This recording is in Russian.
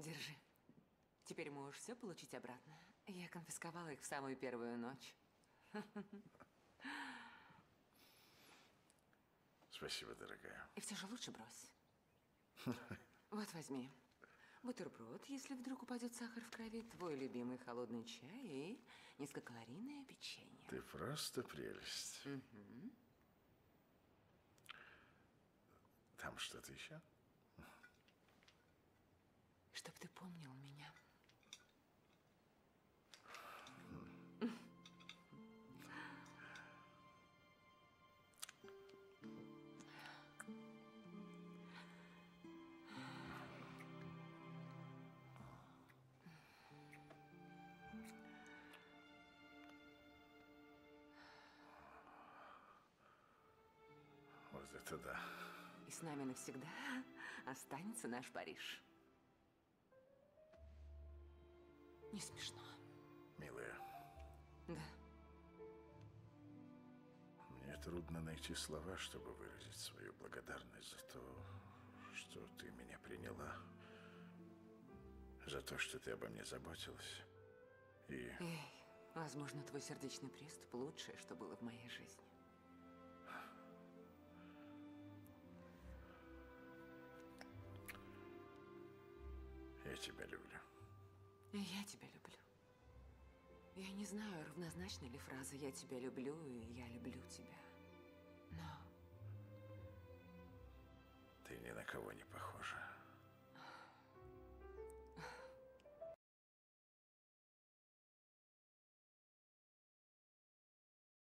Держи. Теперь можешь все получить обратно. Я конфисковала их в самую первую ночь. Спасибо, дорогая. И все же лучше брось. Вот возьми. Бутерброд, если вдруг упадет сахар в крови, твой любимый холодный чай и низкокалорийное печенье. Ты просто прелесть. Угу. Там что-то еще? Чтоб ты помнил меня. Вот это да. И с нами навсегда останется наш Париж. Не смешно. Милая. Да. Мне трудно найти слова, чтобы выразить свою благодарность за то, что ты меня приняла, за то, что ты обо мне заботилась. И... Эй, возможно, твой сердечный приступ – лучшее, что было в моей жизни. Я тебя люблю. И я тебя люблю. Я не знаю, равнозначна ли фраза «я тебя люблю» и «я люблю тебя». Но... Ты ни на кого не похожа.